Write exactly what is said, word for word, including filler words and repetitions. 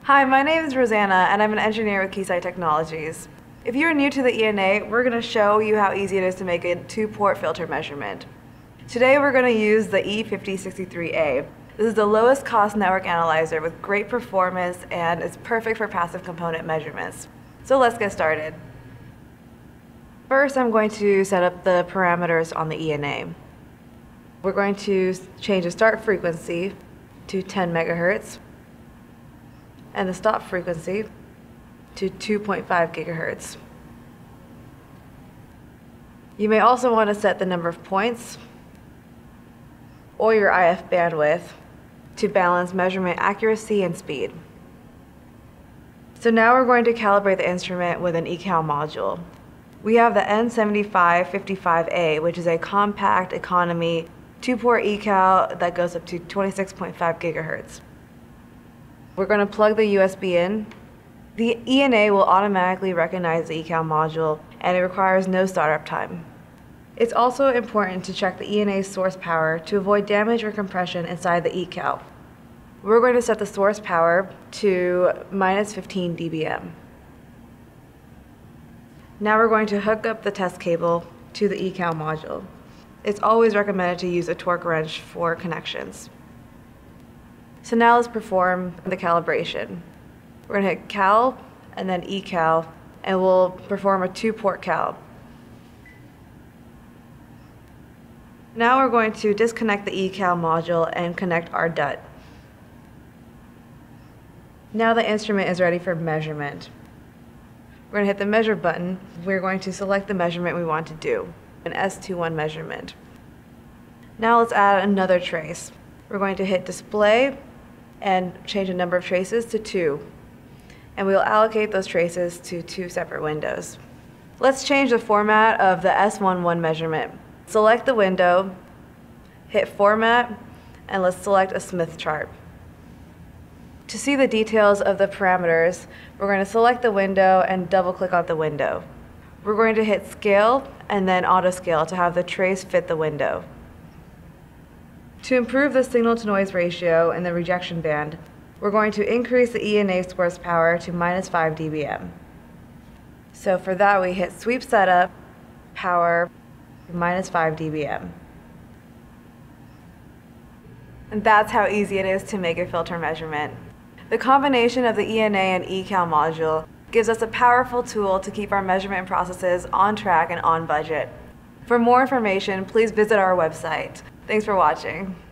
Hi, my name is Rosanna, and I'm an engineer with Keysight Technologies. If you're new to the E N A, we're going to show you how easy it is to make a two-port filter measurement. Today we're going to use the E fifty sixty-three A. This is the lowest cost network analyzer with great performance and is perfect for passive component measurements. So let's get started. First, I'm going to set up the parameters on the E N A. We're going to change the start frequency to ten megahertz and the stop frequency to two point five gigahertz. You may also want to set the number of points or your I F bandwidth to balance measurement accuracy and speed. So now we're going to calibrate the instrument with an ECal module. We have the N seventy-five fifty-five A, which is a compact economy two-port ECal that goes up to twenty-six point five gigahertz. We're going to plug the U S B in. The E N A will automatically recognize the ECal module, and it requires no startup time. It's also important to check the E N A's source power to avoid damage or compression inside the ECal. We're going to set the source power to minus fifteen D B M. Now we're going to hook up the test cable to the ECal module. It's always recommended to use a torque wrench for connections. So now let's perform the calibration. We're going to hit cal and then ECal, and we'll perform a two-port cal. Now we're going to disconnect the ECal module and connect our D U T. Now the instrument is ready for measurement. We're going to hit the measure button. We're going to select the measurement we want to do, an S twenty-one measurement. Now let's add another trace. We're going to hit display and change the number of traces to two. And we'll allocate those traces to two separate windows. Let's change the format of the S eleven measurement. Select the window, hit Format, and let's select a Smith chart. To see the details of the parameters, we're going to select the window and double-click on the window. We're going to hit Scale and then Auto Scale to have the trace fit the window. To improve the signal-to-noise ratio in the rejection band, we're going to increase the E N A source power to minus five D B M. So for that, we hit Sweep Setup, Power, minus five D B M. And that's how easy it is to make a filter measurement. The combination of the E N A and ECal module gives us a powerful tool to keep our measurement processes on track and on budget. For more information, please visit our website. Thanks for watching.